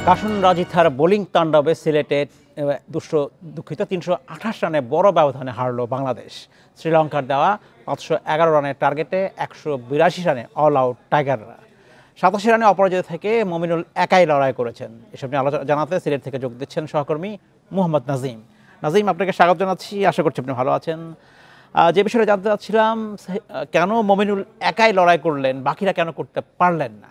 কাশুন রাজিথার bowling তাণ্ডবে সিলেটে দুঃখিত 328 রানে বড় ব্যবধানে হারল বাংলাদেশ। শ্রীলঙ্কার দেওয়া 511 রানের টার্গেটে 182 রানে অল আউট টাইগাররা। 87 রানে অপরাজিত থেকে মমিনুল একাই লড়াই করেছেন। এসব নিয়ে আলোচনা জানাতে সিলেট থেকে যোগ দিচ্ছেন সহকর্মী মোহাম্মদ নাজিম। নাজিম, আপনাকে স্বাগত জানাচ্ছি, আশা করছি আপনি ভালো আছেন। যে বিষয়ে জানতে চাচ্ছিলাম, কেন মমিনুল একাই লড়াই করলেন, বাকিরা কেন করতে পারলেন না?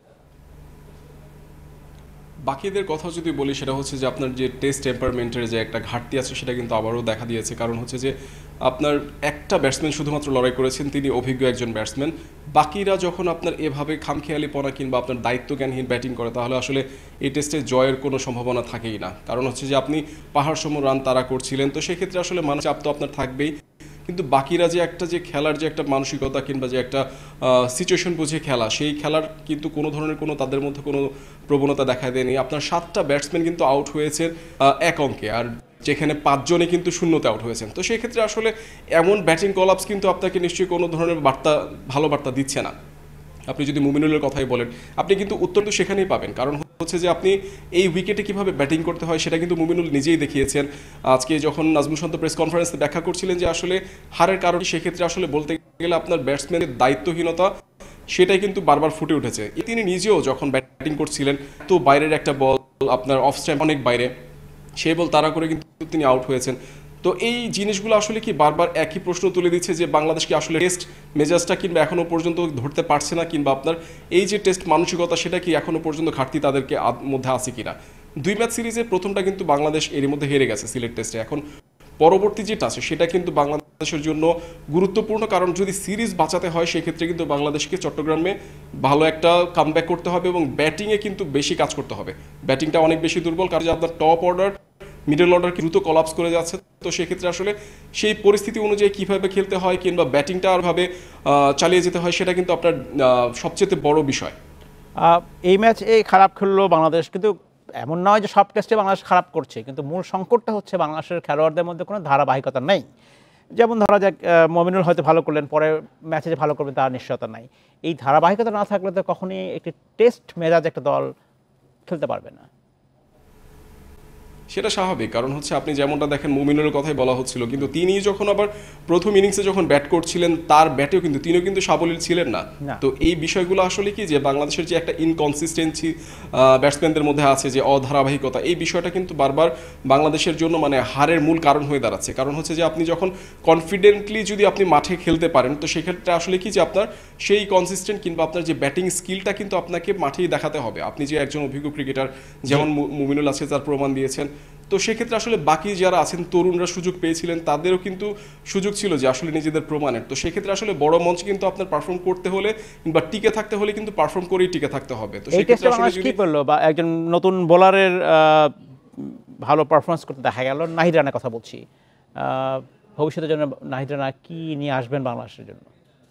বাকিদের কথা যদি বলি, সেটা হচ্ছে যে আপনার যে টেস্ট টেম্পারমেন্টের যে একটা ঘাটতি আছে সেটা কিন্তু আবারও দেখা দিয়েছে। কারণ হচ্ছে যে আপনার একটা ব্যাটসম্যান শুধুমাত্র লড়াই করেছেন, তিনি অভিজ্ঞ একজন ব্যাটসম্যান। বাকিরা যখন আপনার এভাবে খামখেয়ালিপনা কিংবা আপনার দায়িত্বজ্ঞানহীন ব্যাটিং করে, তাহলে আসলে এই টেস্টে জয়ের কোনো সম্ভাবনা থাকেই না। কারণ হচ্ছে যে আপনি পাহাড় সম রান তারা করছিলেন, তো সেক্ষেত্রে আসলে মানসিক চাপ তো আপনার থাকবেই। কিন্তু বাকিরা যে একটা যে খেলার যে একটা মানসিকতা কিংবা যে একটা সিচুয়েশন বুঝে খেলা, সেই খেলার কিন্তু কোনো ধরনের কোনো তাদের মধ্যে কোনো প্রবণতা দেখা দেয়নি। আপনার 7টা ব্যাটসম্যান কিন্তু আউট হয়েছে এক অঙ্কে, আর যেখানে 5 জনে কিন্তু শূন্যতে আউট হয়েছেন। তো সেই ক্ষেত্রে আসলে এমন ব্যাটিং কলাপস কিন্তু আপনাকে নিশ্চয়ই কোনো ধরনের ভালো বার্তা দিচ্ছে না। আপনি যদি মুমিনুলের কথাই বলেন, আপনি কিন্তু উত্তর তো সেখানেই পাবেন। কারণ হচ্ছে যে আপনি এই উইকেটে কিভাবে ব্যাটিং করতে হয় সেটা কিন্তু মুমিনুল নিজেই দেখিয়েছেন। আজকে যখন নাজমুল শান্ত প্রেস কনফারেন্সে ব্যাখ্যা করছিলেন যে আসলে হারের কারণ, সেক্ষেত্রে আসলে বলতে গেলে আপনার ব্যাটসম্যানের দায়িত্বহীনতা, সেটাই কিন্তু বারবার ফুটে উঠেছে। তিনি নিজেও যখন ব্যাটিং করছিলেন, তো বাইরের একটা বল আপনার অফ স্ট্যাম্প অনেক বাইরে, সেই বল তাড়া করে কিন্তু তিনি আউট হয়েছেন। তো এই জিনিসগুলো আসলে কি বারবার একই প্রশ্ন তুলে দিচ্ছে যে বাংলাদেশ কি আসলে টেস্ট মেজাজটা কিংবা এখনো পর্যন্ত ধরতে পারছে না, কিংবা আপনার এই যে টেস্ট মানসিকতা, সেটা কি এখনো পর্যন্ত ঘাটতি তাদেরকে মধ্যে আছে কিনা। 2 ম্যাচ সিরিজের প্রথমটা কিন্তু বাংলাদেশ এর মধ্যে হেরে গেছে সিলেট টেস্টে। এখন পরবর্তী যেটা আছে সেটা কিন্তু বাংলাদেশের জন্য গুরুত্বপূর্ণ। কারণ যদি সিরিজ বাঁচাতে হয়, সেক্ষেত্রে কিন্তু বাংলাদেশকে চট্টগ্রামে ভালো একটা কামব্যাক করতে হবে এবং ব্যাটিংয়ে কিন্তু বেশি কাজ করতে হবে। ব্যাটিংটা অনেক বেশি দুর্বল, কারণ আপনার টপ অর্ডার মিডল অর্ডার দ্রুত কলাপস করে যাচ্ছে। তো সেক্ষেত্রে আসলে সেই পরিস্থিতি অনুযায়ী কীভাবে খেলতে হয় কিংবা ব্যাটিংটা আরভাবে চালিয়ে যেতে হয়, সেটা কিন্তু আপনার সবচেয়ে বড় বিষয়। এই ম্যাচ খারাপ খেললো বাংলাদেশ, কিন্তু এমন নয় যে সব টেস্টে বাংলাদেশ খারাপ করছে। কিন্তু মূল সংকটটা হচ্ছে বাংলাদেশের খেলোয়াড়দের মধ্যে কোনো ধারাবাহিকতা নেই। যেমন ধরা যাক, মমিনুল হয়তো ভালো করলেন, পরে ম্যাচে যে ভালো করবেন তার নিশ্চয়তা নাই। এই ধারাবাহিকতা না থাকলে তো কখনই একটি টেস্ট মেজাজ একটা দল খেলতে পারবে না। সেটা স্বাভাবিক, কারণ হচ্ছে আপনি যেমনটা দেখেন মুমিনুলের কথাই বলা হচ্ছিল, কিন্তু তিনি যখন আবার প্রথম ইনিংসে যখন ব্যাট করছিলেন, তার ব্যাটেও কিন্তু তিনিও কিন্তু সাবলীল ছিলেন না। তো এই বিষয়গুলো আসলে কি যে বাংলাদেশের যে একটা ইনকনসিস্টেন্সি ব্যাটসম্যানদের মধ্যে আছে, যে অধারাবাহিকতা, এই বিষয়টা কিন্তু বারবার বাংলাদেশের জন্য মানে হারের মূল কারণ হয়ে দাঁড়াচ্ছে। কারণ হচ্ছে যে আপনি যখন কনফিডেন্টলি যদি আপনি মাঠে খেলতে পারেন, তো সেক্ষেত্রে আসলে কি যে আপনার সেই কনসিস্টেন্ট কিংবা আপনার যে ব্যাটিং স্কিলটা কিন্তু আপনাকে মাঠেই দেখাতে হবে। আপনি যে একজন অভিজ্ঞ ক্রিকেটার যেমন মুমিনুল আছে, তার প্রমাণ দিয়েছেন। তো সেক্ষেত্রে আসলে বাকি যারা আছেন, তরুণরা সুযোগ পেয়েছিলেন, তাদেরও কিন্তু সুযোগ ছিল যে আসলে নিজেদের প্রমাণের। তো সেক্ষেত্রে আসলে বড় মঞ্চে কিন্তু আপনার পারফর্ম করতে হলে কিংবা টিকে থাকতে হলে কিন্তু পারফর্ম করেই টিকে থাকতে হবে। তো সেক্ষেত্রে আসলে কি করলো, বা একজন নতুন বোলারের ভালো পারফরমেন্স করতে দেখা গেল। নাহিদ রানার কথা বলছি, ভবিষ্যতের জন্য নাহিদ রানা কি নিয়ে আসবেন বাংলাদেশের জন্য?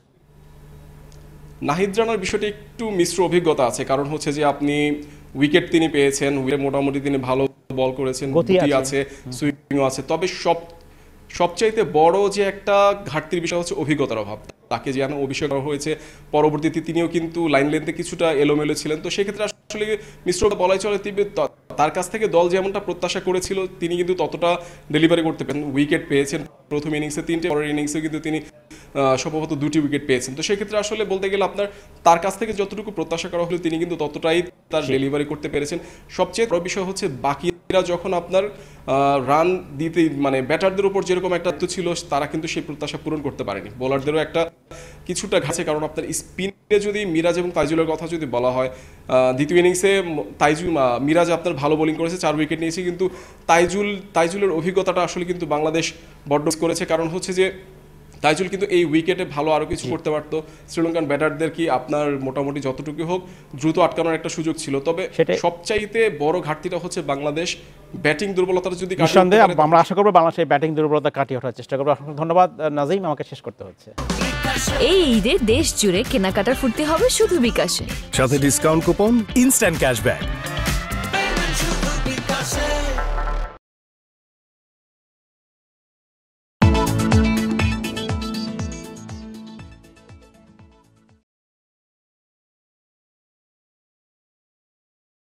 নাহিদ রানার বিষয়টি একটু মিশ্র অভিজ্ঞতা আছে। কারণ হচ্ছে যে আপনি উইকেট তিনি পেয়েছেন, মোটামুটি তিনি ভালো বল করেছেন, গতি আছে, সুইংও আছে। তবে সবচাইতে বড় যে একটা ঘাটতির বিষয় হচ্ছে অভিজ্ঞতার অভাব। তাকে যেন অভিষেক করা হয়েছে, পরবর্তীতে তিনিও কিন্তু লাইন লেন্থে কিছুটা এলোমেলো ছিলেন। তো সেক্ষেত্রে আসলে মিশ্র বলাই চলে, তার কাছ থেকে দল যেমনটা প্রত্যাশা করেছিল, তিনি কিন্তু ততটা ডেলিভারি করতে পারেন। উইকেট পেয়েছেন প্রথম ইনিংসে 3টে, পরের ইনিংসে কিন্তু তিনি সম্ভবত 2টি উইকেট পেয়েছেন। তো সেক্ষেত্রে আসলে বলতে গেলে আপনার তার কাছ থেকে যতটুকু প্রত্যাশা করা হলো, তিনি কিন্তু ততটাই তার ডেলিভারি করতে পেরেছেন। সবচেয়ে বড় বিষয় হচ্ছে বাকিরা যখন আপনার রান দিতে মানে ব্যাটারদের উপর যেরকম একটা ছিল, তারা কিন্তু সেই প্রত্যাশা পূরণ করতে পারেনি। বোলারদেরও একটা কিছুটা ঘাছে। কারণ আপনার স্পিনে যদি মিরাজ এবং তাইজুলের কথা যদি বলা হয়, দ্বিতীয় ইনিংসে মিরাজ আপনার ভালো বোলিং করেছে, 4 উইকেট নিয়েছে, কিন্তু তাইজুলের অভিজ্ঞতাটা আসলে কিন্তু বাংলাদেশ বড্ড করেছে। কারণ হচ্ছে যে তাইজুল কিন্তু এই উইকেটে ভালো আরও কিছু করতে পারতো। শ্রীলঙ্কান ব্যাটারদের কি আপনার মোটামুটি যতটুকু হোক দ্রুত আটকানোর একটা সুযোগ ছিল। তবে সবচাইতে বড় ঘাটতিটা হচ্ছে বাংলাদেশ ব্যাটিং দুর্বলতার যদি আমরা আশা করবো বাংলাদেশ ব্যাটিং দুর্বলতা কাটিয়ে ওঠার চেষ্টা করবো। ধন্যবাদ নাজিম, আমাকে শেষ করতে হচ্ছে। এই ঈদে দেশ জুড়ে কেনাকাটার ফুর্তি হবে শুধু বিকাশে, সাথে ডিসকাউন্ট কুপন, ইনস্ট্যান্ট ক্যাশব্যাক।